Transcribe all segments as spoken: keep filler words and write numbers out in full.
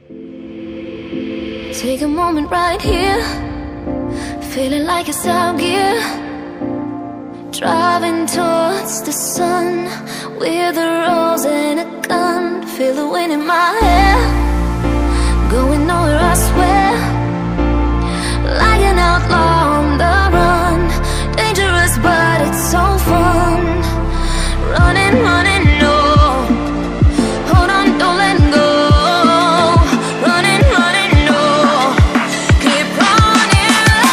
Take a moment right here, feeling like it's out gear. Driving towards the sun with a rose and a gun. Feel the wind in my hair, going nowhere I swear. Like an outlaw on the run, dangerous but it's so fun. Running, running, no, hold on, don't let go. Running, running, no, keep running.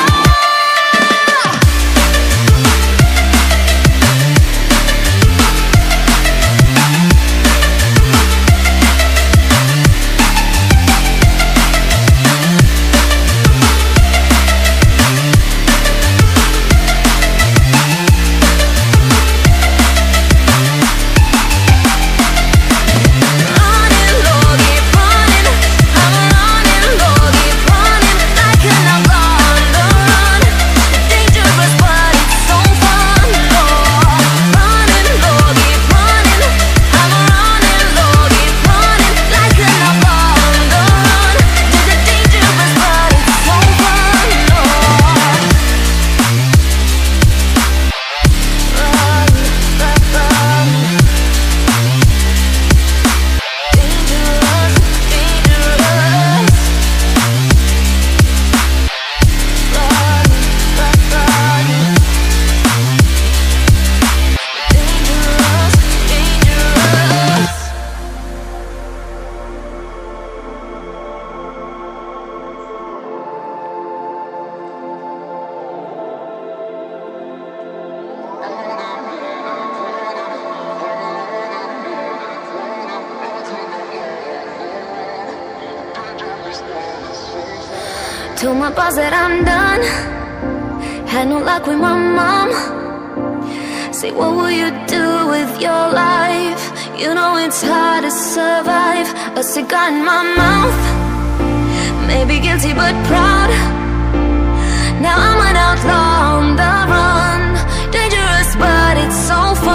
Told my boss that I'm done. Had no luck with my mom. Say, what will you do with your life? You know it's hard to survive. A cigar in my mouth, maybe guilty but proud. Now I'm an outlaw on the run, dangerous but it's so fun.